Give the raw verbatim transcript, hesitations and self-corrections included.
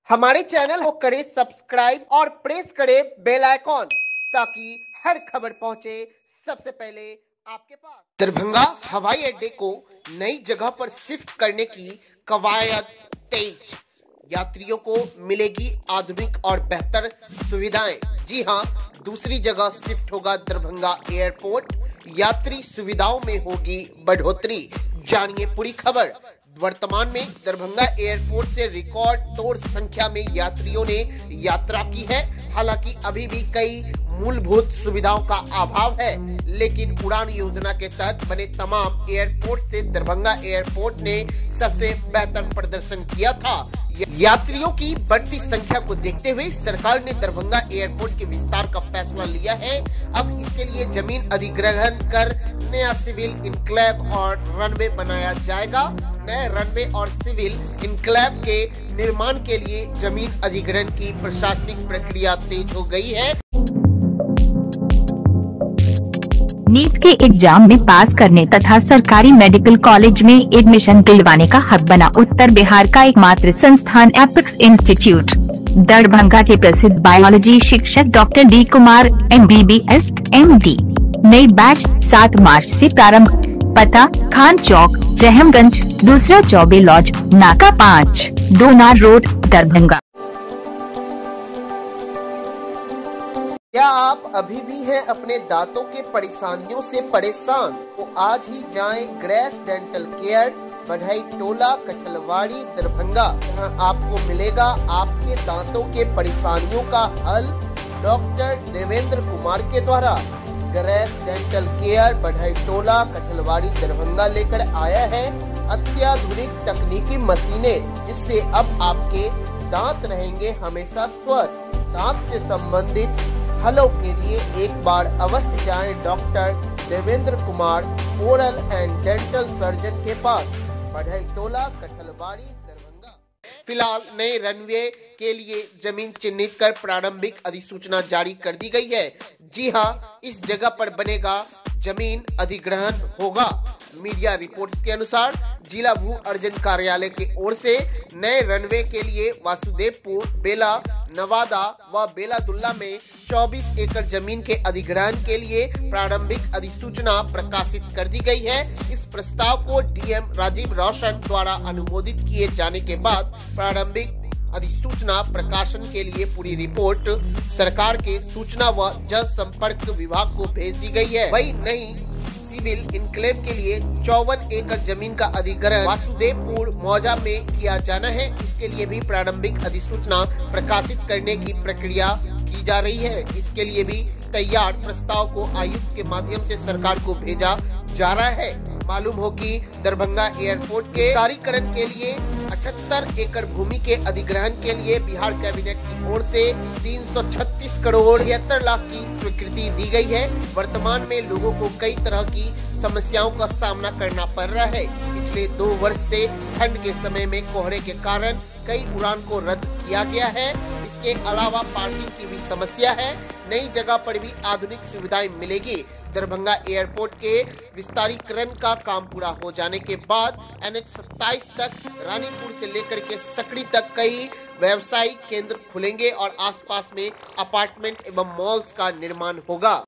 हमारे चैनल को करें सब्सक्राइब और प्रेस करें बेल आइकॉन ताकि हर खबर पहुंचे सबसे पहले आपके पास। दरभंगा हवाई अड्डे को नई जगह पर शिफ्ट करने की कवायद तेज, यात्रियों को मिलेगी आधुनिक और बेहतर सुविधाएं। जी हां, दूसरी जगह शिफ्ट होगा दरभंगा एयरपोर्ट, यात्री सुविधाओं में होगी बढ़ोतरी। जानिए पूरी खबर। वर्तमान में दरभंगा एयरपोर्ट से रिकॉर्ड तोड़ संख्या में यात्रियों ने यात्रा की है। हालांकि अभी भी कई मूलभूत सुविधाओं का अभाव है, लेकिन उड़ान योजना के तहत बने तमाम एयरपोर्ट से दरभंगा एयरपोर्ट ने सबसे बेहतर प्रदर्शन किया था। यात्रियों की बढ़ती संख्या को देखते हुए सरकार ने दरभंगा एयरपोर्ट के विस्तार का फैसला लिया है। अब इसके लिए जमीन अधिग्रहण कर नया सिविल इनक्लेव और रनवे बनाया जाएगा। नए रनवे और सिविल इनक्लेव के निर्माण के लिए जमीन अधिग्रहण की प्रशासनिक प्रक्रिया तेज हो गई है। नीट के एग्जाम में पास करने तथा सरकारी मेडिकल कॉलेज में एडमिशन दिलवाने का हक बना उत्तर बिहार का एकमात्र संस्थान एपेक्स इंस्टीट्यूट। दरभंगा के प्रसिद्ध बायोलॉजी शिक्षक doctor D Kumar M B B S M D नई बैच सात मार्च से प्रारंभ। पता खान चौक, रहमगंज, दूसरा चौबे लॉज, नाका पाँच, डोनार रोड, दरभंगा। क्या आप अभी भी हैं अपने दांतों के परेशानियों से परेशान? तो आज ही जाएं ग्रेस डेंटल केयर, बढ़ई टोला, कठलवाड़ी, दरभंगा। यहाँ आपको मिलेगा आपके दांतों के परेशानियों का हल डॉक्टर देवेंद्र कुमार के द्वारा। ग्रेस डेंटल केयर, बढ़ई टोला, कठलवाड़ी, दरभंगा लेकर आया है अत्याधुनिक तकनीकी मशीनें, जिससे अब आपके दांत रहेंगे हमेशा स्वस्थ। दांत से संबंधित हलों के लिए एक बार अवश्य जाएं doctor Devendra Kumar oral and dental surgeon के पास, बढ़ई टोला, कठलवाड़ी, दरभंगा। फिलहाल नए रनवे के लिए जमीन चिन्हित कर प्रारंभिक अधिसूचना जारी कर दी गई है। जी हां, इस जगह पर बनेगा जमीन अधिग्रहण होगा। मीडिया रिपोर्ट्स के अनुसार जिला भू अर्जन कार्यालय की ओर से नए रनवे के लिए वासुदेवपुर, बेला, नवादा व बेलादुल्ला में चौबीस एकड़ जमीन के अधिग्रहण के लिए प्रारंभिक अधिसूचना प्रकाशित कर दी गई है। इस प्रस्ताव को डी एम राजीव रोशन द्वारा अनुमोदित किए जाने के बाद प्रारंभिक अधिसूचना प्रकाशन के लिए पूरी रिपोर्ट सरकार के सूचना व जनसंपर्क विभाग को भेज दी गई है। वही नई सिविल इनक्लेव के लिए चौवन एकड़ जमीन का अधिग्रहण वासुदेवपुर मौजा में किया जाना है। इसके लिए भी प्रारंभिक अधिसूचना प्रकाशित करने की प्रक्रिया की जा रही है। इसके लिए भी तैयार प्रस्ताव को आयुक्त के माध्यम से सरकार को भेजा जा रहा है। मालूम हो कि दरभंगा एयरपोर्ट के विस्तारीकरण के लिए अठहत्तर एकड़ भूमि के अधिग्रहण के लिए बिहार कैबिनेट की ओर से तीन सौ छत्तीस करोड़ छिहत्तर लाख की स्वीकृति दी गई है। वर्तमान में लोगों को कई तरह की समस्याओं का सामना करना पड़ रहा है। पिछले दो वर्ष से ठंड के समय में कोहरे के कारण कई उड़ान को रद्द किया गया है। इसके अलावा पार्किंग की भी समस्या है। नई जगह पर भी आधुनिक सुविधाएं मिलेगी। दरभंगा एयरपोर्ट के विस्तारीकरण का काम पूरा हो जाने के बाद एन एच सत्ताईस तक रानीपुर से लेकर के सकड़ी तक कई व्यावसायिक केंद्र खुलेंगे और आसपास में अपार्टमेंट एवं मॉल्स का निर्माण होगा।